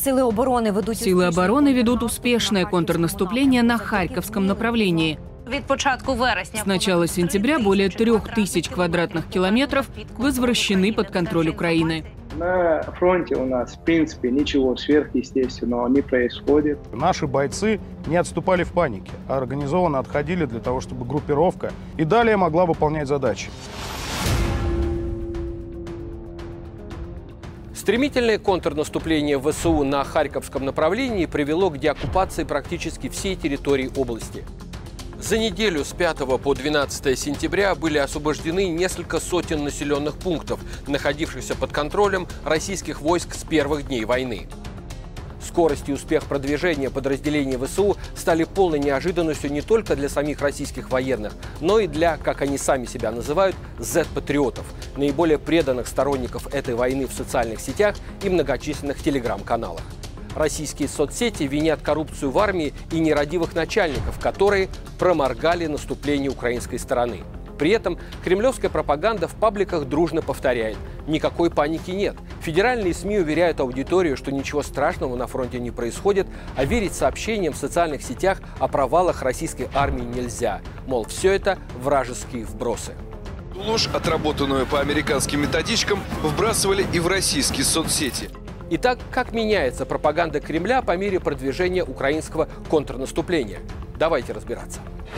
Силы обороны ведут успешное контрнаступление на Харьковском направлении. С начала сентября более 3000 квадратных километров возвращены под контроль Украины. На фронте у нас, в принципе, ничего сверхъестественного не происходит. Наши бойцы не отступали в панике, а организованно отходили для того, чтобы группировка и далее могла выполнять задачи. Стремительное контрнаступление ВСУ на Харьковском направлении привело к деоккупации практически всей территории области. За неделю с 5 по 12 сентября были освобождены несколько сотен населенных пунктов, находившихся под контролем российских войск с первых дней войны. Скорость и успех продвижения подразделений ВСУ стали полной неожиданностью не только для самих российских военных, но и для, как они сами себя называют, Z-патриотов, наиболее преданных сторонников этой войны в социальных сетях и многочисленных телеграм-каналах. Российские соцсети винят коррупцию в армии и нерадивых начальников, которые проморгали наступление украинской стороны. При этом кремлевская пропаганда в пабликах дружно повторяет: никакой паники нет. Федеральные СМИ уверяют аудиторию, что ничего страшного на фронте не происходит, а верить сообщениям в социальных сетях о провалах российской армии нельзя. Мол, все это вражеские вбросы. Ложь, отработанную по американским методичкам, вбрасывали и в российские соцсети. Итак, как меняется пропаганда Кремля по мере продвижения украинского контрнаступления? Давайте разбираться.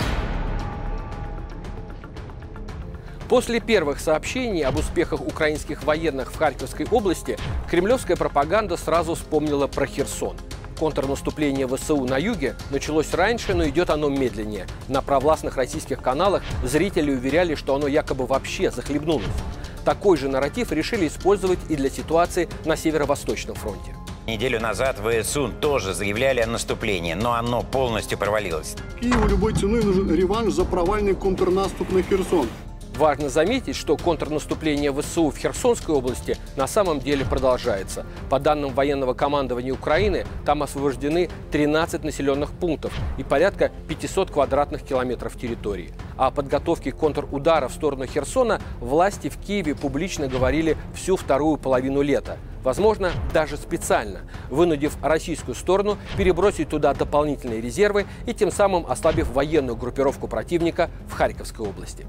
После первых сообщений об успехах украинских военных в Харьковской области кремлевская пропаганда сразу вспомнила про Херсон. Контрнаступление ВСУ на юге началось раньше, но идет оно медленнее. На провластных российских каналах зрители уверяли, что оно якобы вообще захлебнулось. Такой же нарратив решили использовать и для ситуации на Северо-Восточном фронте. Неделю назад ВСУ тоже заявляли о наступлении, но оно полностью провалилось. Киеву любой ценой нужен реванш за провальный контрнаступ на Херсон. Важно заметить, что контрнаступление ВСУ в Херсонской области на самом деле продолжается. По данным военного командования Украины, там освобождены 13 населенных пунктов и порядка 500 квадратных километров территории. О подготовке контрудара в сторону Херсона власти в Киеве публично говорили всю вторую половину лета. Возможно, даже специально, вынудив российскую сторону перебросить туда дополнительные резервы и тем самым ослабив военную группировку противника в Харьковской области.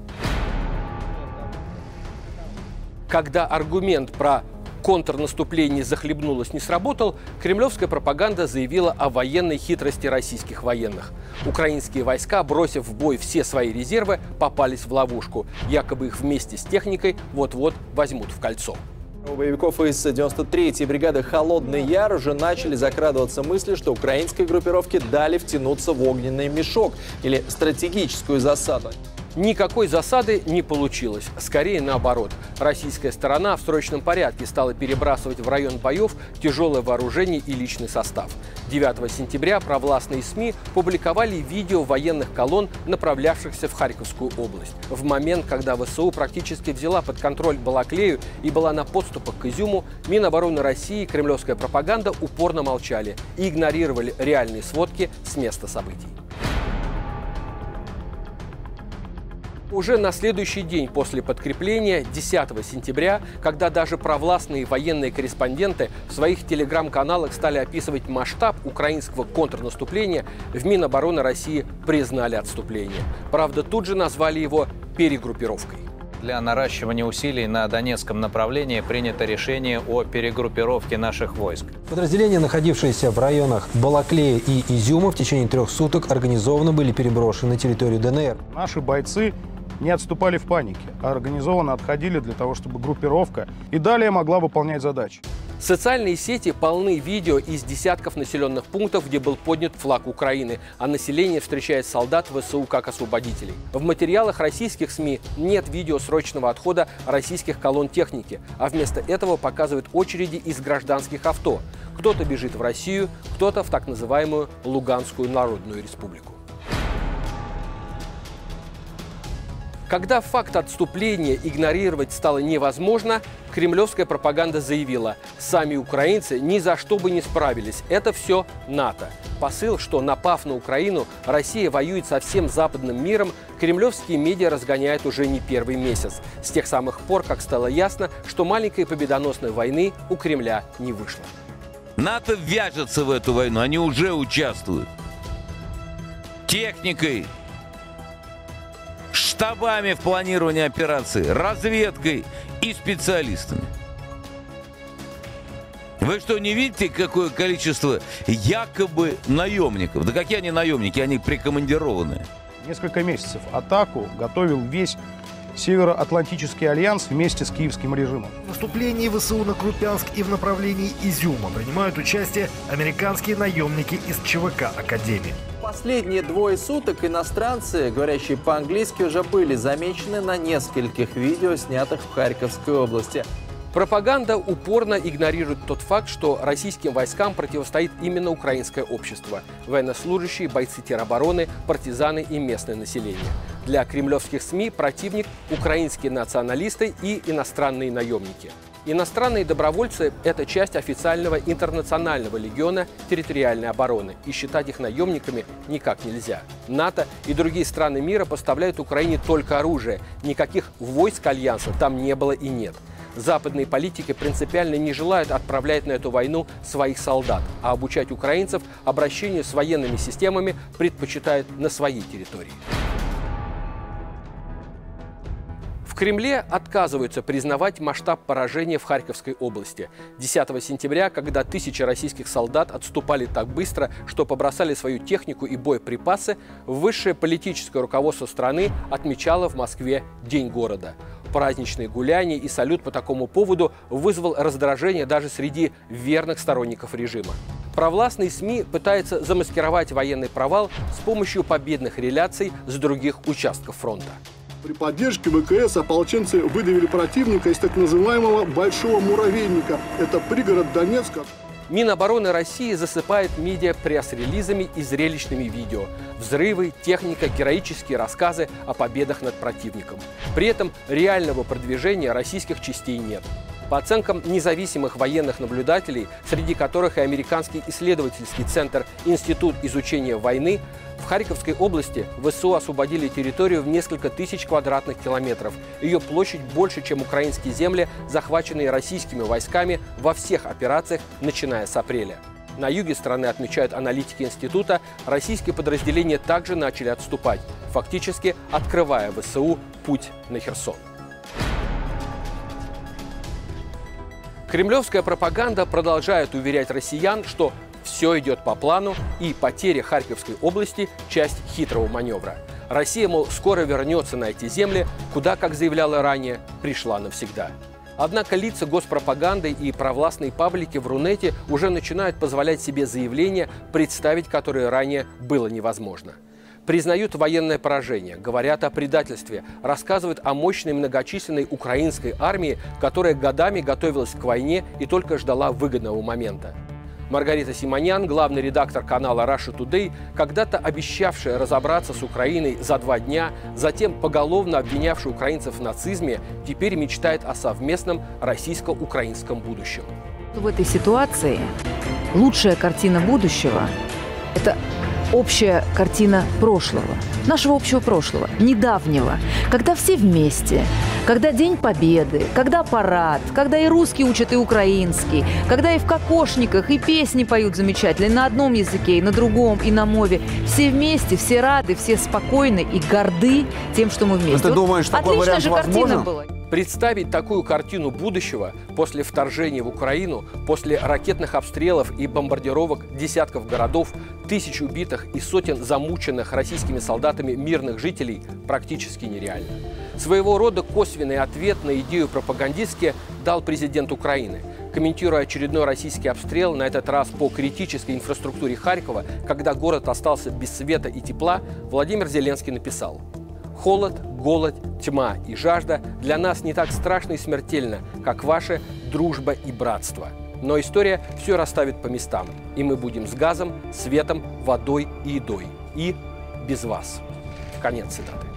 Когда аргумент про контрнаступление захлебнулось не сработал, кремлевская пропаганда заявила о военной хитрости российских военных. Украинские войска, бросив в бой все свои резервы, попались в ловушку. Якобы их вместе с техникой вот-вот возьмут в кольцо. У боевиков из 93-й бригады «Холодный Яр» уже начали закрадываться мысли, что украинской группировке дали втянуться в огненный мешок или стратегическую засаду. Никакой засады не получилось. Скорее наоборот. Российская сторона в срочном порядке стала перебрасывать в район боев тяжелое вооружение и личный состав. 9 сентября провластные СМИ публиковали видео военных колонн, направлявшихся в Харьковскую область. В момент, когда ВСУ практически взяла под контроль Балаклею и была на подступах к Изюму, Минобороны России и кремлевская пропаганда упорно молчали и игнорировали реальные сводки с места событий. Уже на следующий день после подкрепления, 10 сентября, когда даже провластные военные корреспонденты в своих телеграм-каналах стали описывать масштаб украинского контрнаступления, в Минобороны России признали отступление. Правда, тут же назвали его перегруппировкой. Для наращивания усилий на Донецком направлении принято решение о перегруппировке наших войск. Подразделения, находившиеся в районах Балаклея и Изюма, в течение 3 суток организованно были переброшены на территорию ДНР. Наши бойцы не отступали в панике, а организованно отходили для того, чтобы группировка и далее могла выполнять задачи. Социальные сети полны видео из десятков населенных пунктов, где был поднят флаг Украины, а население встречает солдат ВСУ как освободителей. В материалах российских СМИ нет видео срочного отхода российских колонн техники, а вместо этого показывают очереди из гражданских авто. Кто-то бежит в Россию, кто-то в так называемую Луганскую Народную Республику. Когда факт отступления игнорировать стало невозможно, кремлевская пропаганда заявила: сами украинцы ни за что бы не справились, это все НАТО. Посыл, что, напав на Украину, Россия воюет со всем западным миром, кремлевские медиа разгоняют уже не первый месяц, с тех самых пор, как стало ясно, что маленькой победоносной войны у Кремля не вышло. НАТО вяжется в эту войну, они уже участвуют. Техникой, штабами в планировании операции, разведкой и специалистами. Вы что, не видите, какое количество якобы наемников? Да какие они наемники, они прикомандированные. Несколько месяцев атаку готовил весь Североатлантический альянс вместе с киевским режимом. В наступлении ВСУ на Купянск и в направлении Изюма принимают участие американские наемники из ЧВК Академии. Последние двое суток иностранцы, говорящие по-английски, уже были замечены на нескольких видео, снятых в Харьковской области. Пропаганда упорно игнорирует тот факт, что российским войскам противостоит именно украинское общество, военнослужащие, бойцы теробороны, партизаны и местное население. Для кремлевских СМИ противник – украинские националисты и иностранные наемники. Иностранные добровольцы – это часть официального интернационального легиона территориальной обороны, и считать их наемниками никак нельзя. НАТО и другие страны мира поставляют Украине только оружие, никаких войск Альянса там не было и нет. Западные политики принципиально не желают отправлять на эту войну своих солдат, а обучать украинцев обращению с военными системами предпочитают на своей территории. В Кремле отказываются признавать масштаб поражения в Харьковской области. 10 сентября, когда тысячи российских солдат отступали так быстро, что побросали свою технику и боеприпасы, высшее политическое руководство страны отмечало в Москве День города. Праздничные гуляния и салют по такому поводу вызвал раздражение даже среди верных сторонников режима. Провластные СМИ пытаются замаскировать военный провал с помощью победных реляций с других участков фронта. При поддержке ВКС ополченцы выдавили противника из так называемого Большого Муравейника. Это пригород Донецка. Минобороны России засыпает медиа пресс-релизами и зрелищными видео. Взрывы, техника, героические рассказы о победах над противником. При этом реального продвижения российских частей нет. По оценкам независимых военных наблюдателей, среди которых и американский исследовательский центр «Институт изучения войны», в Харьковской области ВСУ освободили территорию в несколько тысяч квадратных километров. Ее площадь больше, чем украинские земли, захваченные российскими войсками во всех операциях, начиная с апреля. На юге страны, отмечают аналитики института, российские подразделения также начали отступать, фактически открывая ВСУ путь на Херсон. Кремлевская пропаганда продолжает уверять россиян, что все идет по плану, и потеря Харьковской области – часть хитрого маневра. Россия, мол, скоро вернется на эти земли, куда, как заявляла ранее, пришла навсегда. Однако лица госпропаганды и провластные паблики в Рунете уже начинают позволять себе заявления, представить которые ранее было невозможно. Признают военное поражение, говорят о предательстве, рассказывают о мощной многочисленной украинской армии, которая годами готовилась к войне и только ждала выгодного момента. Маргарита Симонян, главный редактор канала Russia Today, когда-то обещавшая разобраться с Украиной за 2 дня, затем поголовно обвинявшая украинцев в нацизме, теперь мечтает о совместном российско-украинском будущем. В этой ситуации лучшая картина будущего – это общая картина прошлого, нашего общего прошлого, недавнего, когда все вместе, когда День Победы, когда парад, когда и русский учат, и украинский, когда и в кокошниках, и песни поют замечательно, и на одном языке, и на другом, и на мове. Все вместе, все рады, все спокойны и горды тем, что мы вместе. Ты думаешь, такой отличная вариант же возможен? картина была. Представить такую картину будущего после вторжения в Украину, после ракетных обстрелов и бомбардировок десятков городов, тысяч убитых и сотен замученных российскими солдатами мирных жителей практически нереально. Своего рода косвенный ответ на идею пропагандистки дал президент Украины. Комментируя очередной российский обстрел, на этот раз по критической инфраструктуре Харькова, когда город остался без света и тепла, Владимир Зеленский написал: «Холод, голод, тьма и жажда для нас не так страшно и смертельно, как ваша дружба и братство. Но история все расставит по местам, и мы будем с газом, светом, водой и едой. И без вас». Конец цитаты.